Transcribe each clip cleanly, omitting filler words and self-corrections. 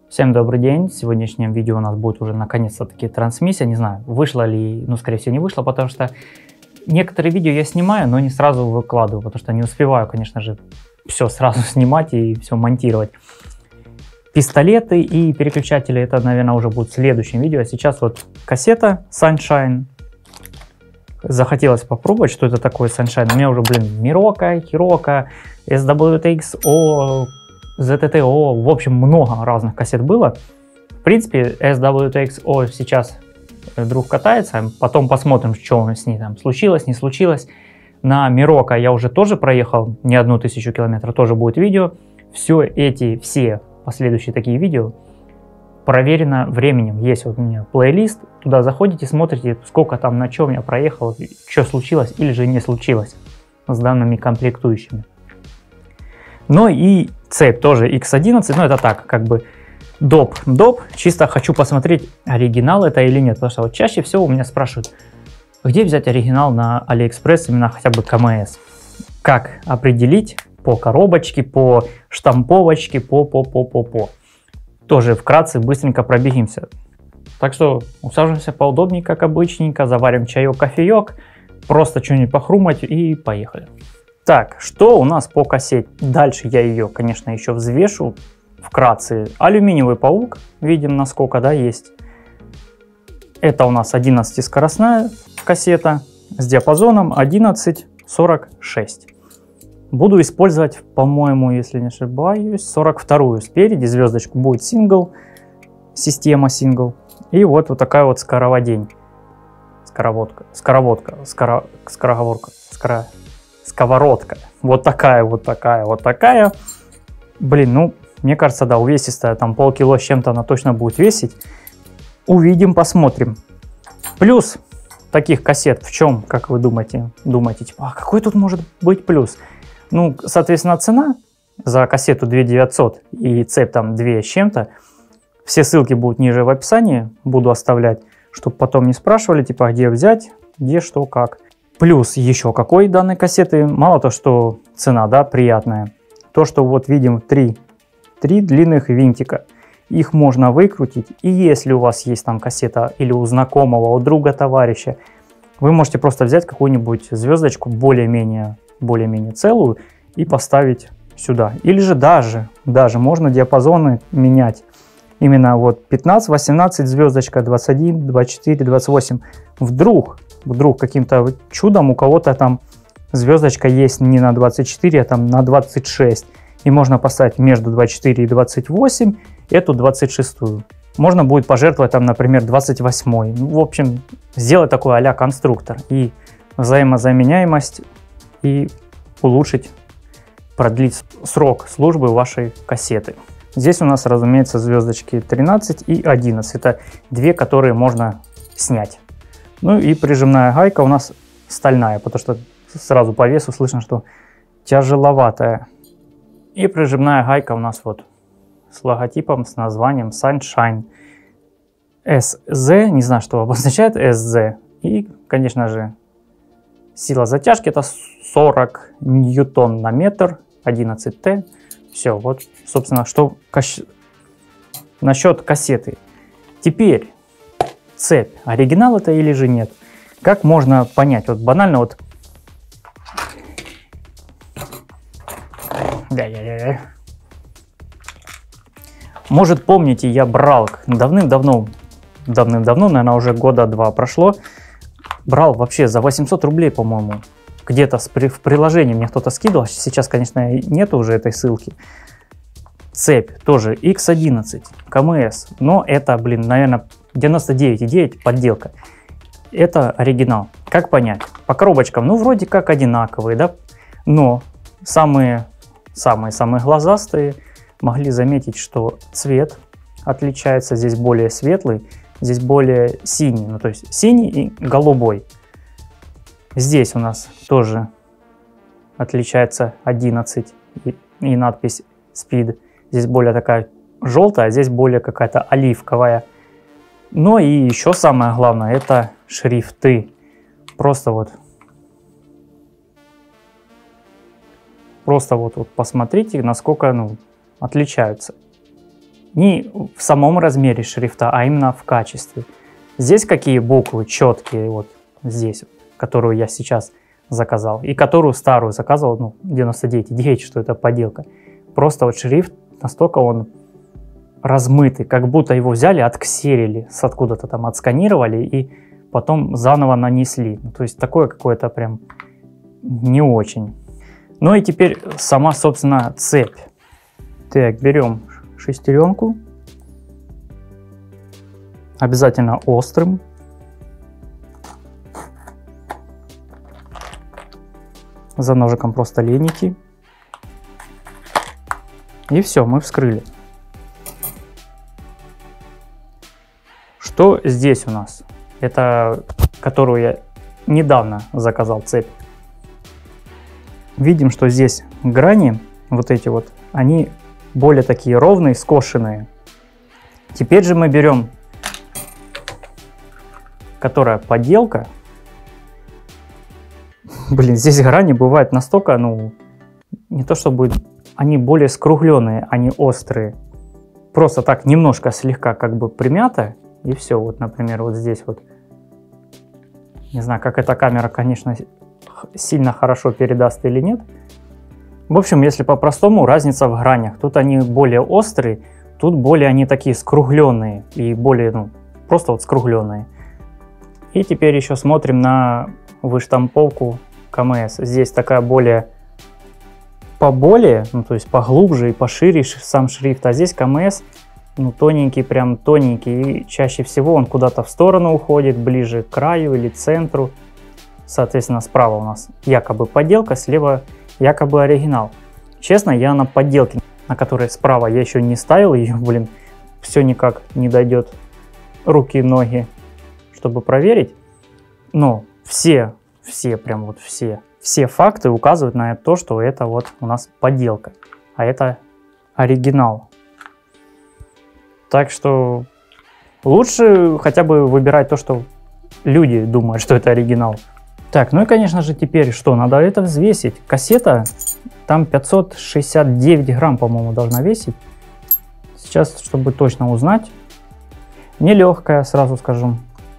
Всем добрый день. В сегодняшнем видео у нас будет уже наконец-то-таки трансмиссия. Не знаю, вышла ли, скорее всего не вышла, потому что некоторые видео я снимаю, но не сразу выкладываю, потому что не успеваю, конечно же, все сразу снимать и все монтировать. Пистолеты и переключатели, это, наверное, уже будет в следующем видео. А сейчас вот кассета Sunshine. Захотелось попробовать, что это такое Sunshine. У меня уже, Miroka, Hiroka, SWTXO, ZTTO, в общем, много разных кассет было. В принципе, SWTXO сейчас друг катается, потом посмотрим, что с ней там случилось, не случилось. На Miroka я уже тоже проехал не 1000 километров, тоже будет видео. Все последующие такие видео проверено временем. Есть вот у меня плейлист, туда заходите, смотрите, сколько там, на чем я проехал, что случилось или же не случилось с данными комплектующими. Ну и цепь тоже X11, но это так, как бы доп. Чисто хочу посмотреть, оригинал это или нет, потому что вот чаще всего у меня спрашивают, где взять оригинал на AliExpress, именно хотя бы КМС. Как определить по коробочке, по штамповочке, по. Тоже вкратце быстренько пробегимся. Так что усаживаемся поудобнее, как обычненько, заварим чаек, кофеек, просто что-нибудь похрумать и поехали. Так, что у нас по кассете? Дальше я ее, конечно, еще взвешу вкратце. Алюминиевый паук, видим насколько, да, есть. Это у нас 11-скоростная кассета с диапазоном 11-46. Буду использовать, по-моему, если не ошибаюсь, 42-ю. Спереди звездочку будет сингл, система сингл. И вот такая вот скороводень. Сковородка. Вот такая. Блин, ну, мне кажется, да, увесистая, там полкило с чем-то она точно будет весить. Увидим, посмотрим. Плюс таких кассет в чем, как вы думаете? Типа, а какой тут может быть плюс? Ну, соответственно, цена за кассету 2900 и цепь там 2 с чем-то. Все ссылки будут ниже в описании, буду оставлять, чтобы потом не спрашивали, типа, где взять, где, что, как. Плюс еще какой данной кассеты, мало то, что цена, да, приятная, то, что вот видим три длинных винтика, их можно выкрутить, и если у вас есть там кассета или у знакомого, у друга, товарища, вы можете просто взять какую-нибудь звездочку более-менее целую и поставить сюда. Или же даже можно диапазоны менять. Именно вот 15, 18 звездочка, 21, 24, 28. Вдруг каким-то чудом у кого-то там звездочка есть не на 24, а там на 26. И можно поставить между 24 и 28 эту 26-ю. Можно будет пожертвовать там, например, 28-й. Ну, в общем, сделать такой а-ля конструктор. И взаимозаменяемость, и продлить срок службы вашей кассеты. Здесь у нас, разумеется, звездочки 13 и 11. Это две, которые можно снять. Ну и прижимная гайка у нас стальная, потому что сразу по весу слышно, что тяжеловатая. И прижимная гайка у нас вот с логотипом, с названием Sunshine SZ. Не знаю, что обозначает SZ. И, конечно же, сила затяжки это 40 ньютон на метр, 11Т. Все, вот, собственно, что насчет кассеты. Теперь цепь. Оригинал это или же нет? Как можно понять? Вот банально вот. Может, помните, я брал давным-давно, наверное, уже года 2 прошло. Брал вообще за 800 рублей, по-моему. Где-то в приложении мне кто-то скидывал. Сейчас, конечно, нет уже этой ссылки. Цепь тоже X11, КМС. Но это, наверное, 99,9 подделка. Это оригинал. Как понять? По коробочкам, ну, вроде как одинаковые, да? Но самые глазастые могли заметить, что цвет отличается. Здесь более светлый, здесь более синий. Ну, то есть синий и голубой. Здесь у нас тоже отличается 11 и надпись Speed. Здесь более такая желтая, а здесь более какая-то оливковая. Ну и еще самое главное, это шрифты. Просто вот посмотрите, насколько отличаются. не в самом размере шрифта, а именно в качестве. Здесь какие буквы четкие, вот здесь, которую я сейчас заказал, и которую старую заказывал, ну, 99,9, что это подделка. Просто вот шрифт настолько он размытый, как будто его взяли, отксерили, с откуда-то там отсканировали и потом заново нанесли. То есть такое какое-то прям не очень. Ну и теперь сама, собственно, цепь. Так, берем шестеренку. Обязательно острым. За ножиком просто леники. И все, мы вскрыли. Что здесь у нас? Это, которую я недавно заказал, цепь. Видим, что здесь грани, вот эти вот, они более такие ровные, скошенные. Теперь же мы берем, которая подделка. Блин, здесь грани бывают настолько, ну, не то чтобы они более скругленные, они острые. Просто так немножко слегка как бы примято, и все. Вот, например, вот здесь вот. Не знаю, как эта камера, конечно, сильно хорошо передаст или нет. В общем, если по-простому, разница в гранях. Тут они более острые, тут более они такие скругленные и более, ну, просто вот скругленные. И теперь еще смотрим на выштамповку КМС. Здесь такая более поболее, ну, то есть поглубже и пошире сам шрифт, а здесь КМС, ну, тоненький, прям тоненький, и чаще всего он куда-то в сторону уходит, ближе к краю или центру. Соответственно, справа у нас якобы подделка, слева якобы оригинал. Честно, я на подделке, на которой справа, я еще не ставил ее, блин, все никак не дойдет руки и ноги, чтобы проверить. Но все прям вот все факты указывают на то, что это вот у нас подделка, а это оригинал. Так что лучше хотя бы выбирать то, что люди думают, что это оригинал. Так, ну и конечно же теперь что? Надо это взвесить. Кассета там 569 грамм, по-моему, должна весить. Сейчас, чтобы точно узнать. Нелегкая, сразу скажу.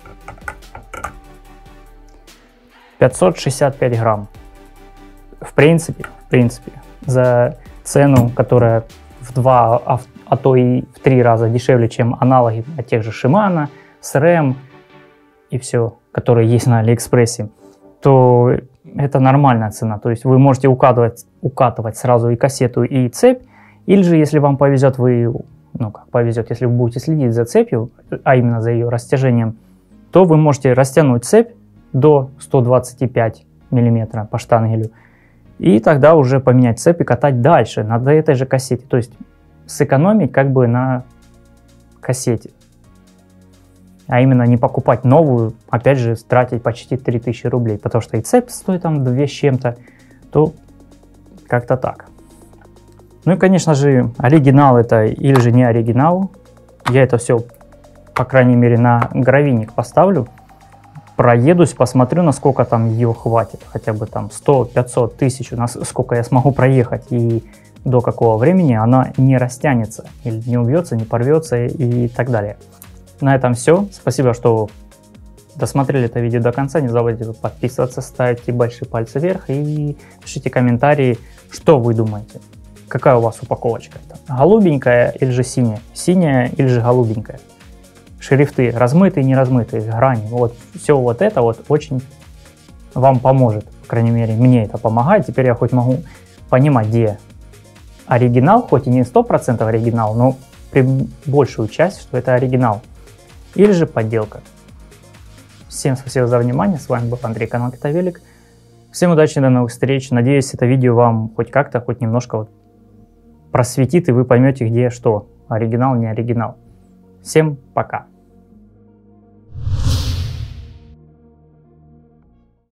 565 грамм. В принципе, за цену, которая в 2, а то и в 3 раза дешевле, чем аналоги от тех же Shimano, SRAM и все, которые есть на Алиэкспрессе, то это нормальная цена. То есть вы можете укатывать сразу и кассету, и цепь, или же, если вам повезет, вы, ну как повезет, если вы будете следить за цепью, а именно за ее растяжением, то вы можете растянуть цепь до 125 мм по штангелю, и тогда уже поменять цепь и катать дальше на этой же кассете. То есть сэкономить как бы на кассете, а именно не покупать новую, опять же тратить почти 3000 рублей, потому что и цепь стоит там 2 с чем-то, то как-то так. Ну и конечно же оригинал это или же не оригинал. Я это все, по крайней мере, на гравийник поставлю, проедусь, посмотрю, насколько там ее хватит, хотя бы там 100, 500, 1000, насколько я смогу проехать и до какого времени она не растянется, или не убьется, не порвется и так далее. На этом все. Спасибо, что досмотрели это видео до конца. Не забывайте подписываться, ставьте большие пальцы вверх и пишите комментарии, что вы думаете. Какая у вас упаковочка? Голубенькая или же синяя? Синяя или же голубенькая? Шрифты размытые, не размытые, грани. Вот все вот это вот очень вам поможет. По крайней мере, мне это помогает. Теперь я хоть могу понимать, где оригинал, хоть и не 100% оригинал, но при большую часть, что это оригинал. Или же подделка. Всем спасибо за внимание. С вами был Андрей, канал Китавелик. Всем удачи, до новых встреч. Надеюсь, это видео вам хоть как-то, хоть немножко вот просветит, и вы поймете, где что. Оригинал, не оригинал. Всем пока.